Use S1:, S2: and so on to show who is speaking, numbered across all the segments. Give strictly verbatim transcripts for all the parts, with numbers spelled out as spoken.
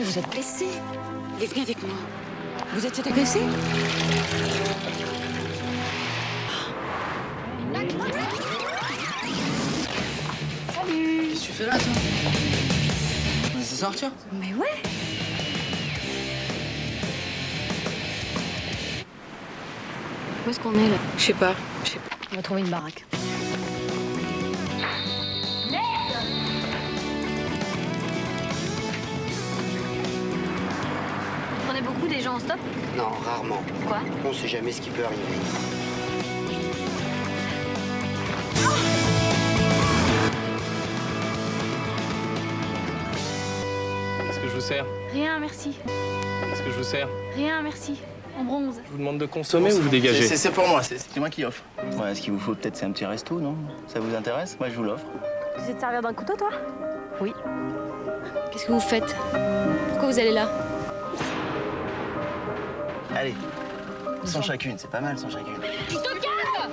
S1: vous êtes blessé. Allez, viens avec moi. Vous êtes agressé? Salut.
S2: Qu'est-ce que tu fais là, toi? On va se sortir?
S1: Mais ouais. Où est-ce qu'on est, là?
S3: Je sais pas, je sais pas.
S1: On va trouver une baraque.
S4: Vous prenez beaucoup des gens en stop?
S5: Non, rarement.
S4: Quoi?
S5: On sait jamais ce qui peut arriver.
S6: Qu'est-ce que je vous sers?
S4: Rien, merci.
S6: Qu'est-ce que je vous sers?
S4: Rien, merci. On bronze.
S6: Je vous demande de consommer ou vous dégagez?
S2: C'est c'est pour moi, c'est c'est moi qui offre. Ouais, ce qu'il vous faut peut-être, c'est un petit resto, non? Ça vous intéresse? Moi, je vous l'offre.
S4: Tu sais te servir d'un couteau, toi?
S1: Oui.
S3: Qu'est-ce que vous faites? Pourquoi vous allez là?
S2: Allez, cent chacune, c'est pas mal, cent chacune.
S4: Tu te calmes!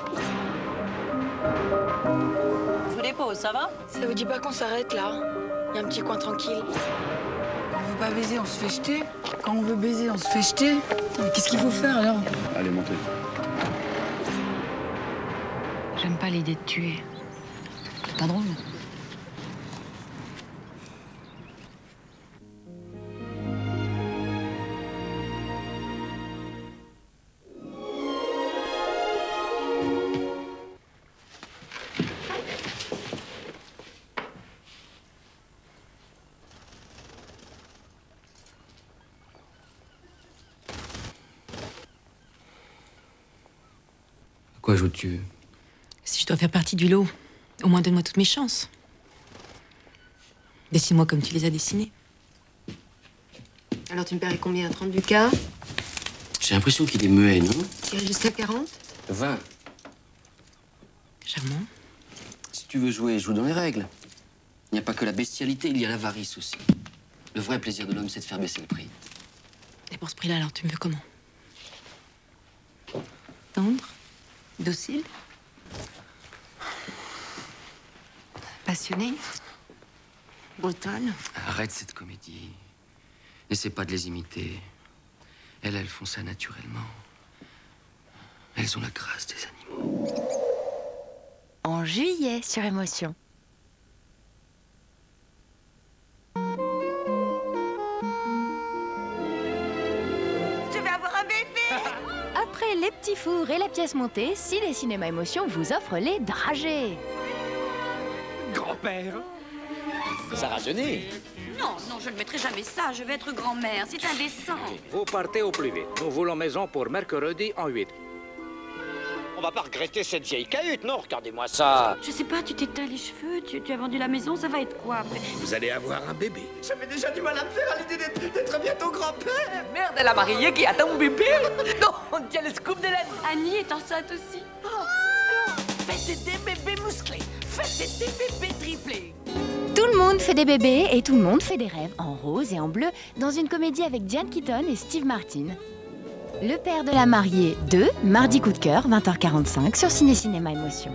S1: Je vous dépose, ça va?
S3: Ça vous dit pas qu'on s'arrête là? Il y a un petit coin tranquille.
S7: Quand on veut pas baiser, on se fait jeter. Quand on veut baiser, on se fait jeter. Mais qu'est-ce qu'il faut faire alors?
S8: Allez, montez.
S1: J'aime pas l'idée de tuer. C'est pas drôle.
S9: Pourquoi joues-tu?
S3: Si je dois faire partie du lot, au moins donne-moi toutes mes chances. Dessine-moi comme tu les as dessinés.
S10: Alors tu me paierais combien? trente ducats?
S9: J'ai l'impression qu'il est muet, non?
S10: J'irai jusqu'à quarante?
S9: vingt.
S3: Charmant.
S9: Si tu veux jouer, joue dans les règles. Il n'y a pas que la bestialité, il y a l'avarice aussi. Le vrai plaisir de l'homme, c'est de faire baisser le prix.
S3: Et pour ce prix-là, alors tu me veux comment? Tendre? Docile?
S10: Passionné? Brutal?
S9: Arrête cette comédie. N'essaie pas de les imiter. Elles, elles font ça naturellement. Elles ont la grâce des animaux.
S4: En juillet, sur Émotion.
S1: Je vais avoir un bébé.
S4: Après les petits fours et la pièce montée, Ciné Cinéma Émotion vous offre les dragées.
S6: Grand-père?
S11: Ça rajeunit.
S1: Non, non, je ne mettrai jamais ça. Je vais être grand-mère. C'est indécent.
S11: Vous partez au plus vite. Nous voulons maison pour mercredi en huit. On va pas regretter cette vieille cahute, non? Regardez-moi ça.
S1: Je sais pas, tu t'éteins les cheveux, tu, tu as vendu la maison, ça va être quoi après?
S11: Vous allez avoir un bébé.
S2: J'avais déjà du mal à me faire à l'idée d'être bientôt grand-père.
S12: Merde, elle a marié qui attend mon bébé. Non, on tient le scoop de l'année.
S1: Annie est enceinte aussi.
S12: Faites des bébés musclés. Faites des bébés triplés.
S4: Tout le monde fait des bébés et tout le monde fait des rêves en rose et en bleu dans une comédie avec Diane Keaton et Steve Martin. Le père de la mariée deux, mardi coup de cœur, vingt heures quarante-cinq sur Ciné Cinéma Émotion.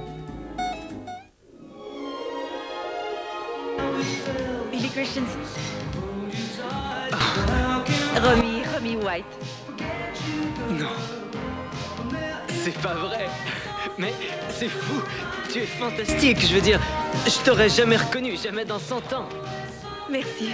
S1: Billy Christian. Romy, Romy White.
S2: Non. C'est pas vrai. Mais c'est fou. Tu es fantastique, je veux dire. Je t'aurais jamais reconnu, jamais dans cent ans.
S1: Merci.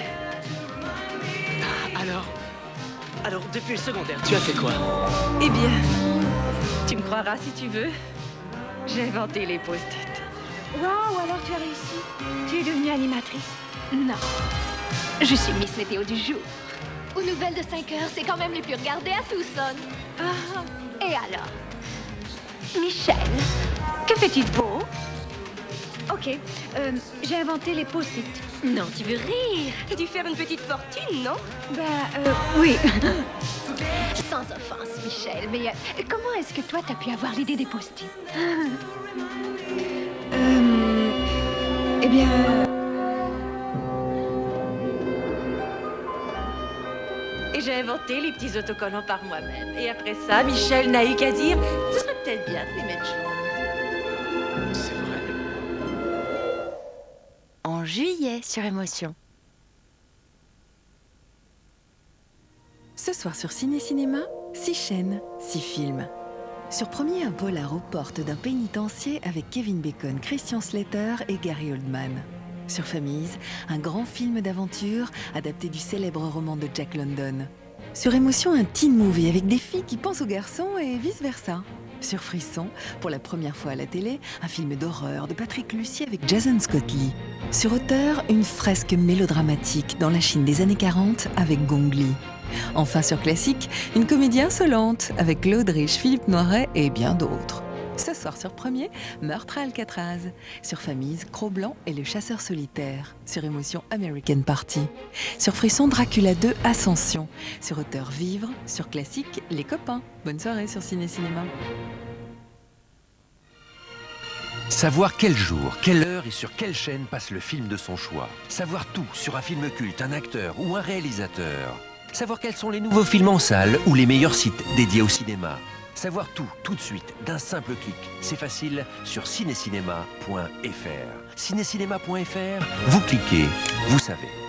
S2: Alors Alors, depuis le secondaire, tu as fait quoi?
S1: Eh bien, tu me croiras si tu veux. J'ai inventé les post-it. Waouh, alors tu as réussi. Tu es devenue animatrice? Non. Je suis Miss Météo du jour.
S4: Aux nouvelles de cinq heures, c'est quand même les plus regardées à Tucson.
S1: Ah.
S4: Et alors? Michel,
S1: Que fais-tu de beau? Ok, euh, j'ai inventé les post-it.
S4: non, tu veux rire?
S1: T'as dû faire une petite fortune, non? Ben, euh, oui.
S4: Sans offense, Michel, mais euh, comment est-ce que toi, t'as pu avoir l'idée des post-it?
S1: euh, eh bien... Et j'ai inventé les petits autocollants par moi-même. Et après ça, Michel n'a eu qu'à dire, ce serait peut-être bien de les mettre jaunes.
S2: C'est vrai.
S4: En juillet sur Émotion.
S8: Ce soir sur Ciné Cinéma, six chaînes, six films. Sur Premier, un polar aux portes d'un pénitencier avec Kevin Bacon, Christian Slater et Gary Oldman. Sur Famille, un grand film d'aventure adapté du célèbre roman de Jack London. Sur Émotion, un teen movie avec des filles qui pensent aux garçons et vice-versa. Sur Frisson, pour la première fois à la télé, un film d'horreur de Patrick Lussier avec Jason Scott Lee. Sur Auteur, une fresque mélodramatique dans la Chine des années quarante avec Gong Li. Enfin sur Classique, une comédie insolente avec Claude Rich, Philippe Noiret et bien d'autres. Ce soir sur Premier, Meurtre à Alcatraz. Sur Famille, Cro-Blanc et le chasseur solitaire. Sur Émotion, American Party. Sur Frisson, Dracula deux, Ascension. Sur Auteur, Vivre. Sur Classique, Les Copains. Bonne soirée sur Ciné Cinéma.
S13: Savoir quel jour, quelle heure et sur quelle chaîne passe le film de son choix. Savoir tout sur un film culte, un acteur ou un réalisateur. Savoir quels sont les nouveaux films en salle ou les meilleurs sites dédiés au cinéma. Savoir tout, tout de suite, d'un simple clic. C'est facile sur ciné cinéma point F R. ciné cinéma point F R, vous cliquez, vous savez.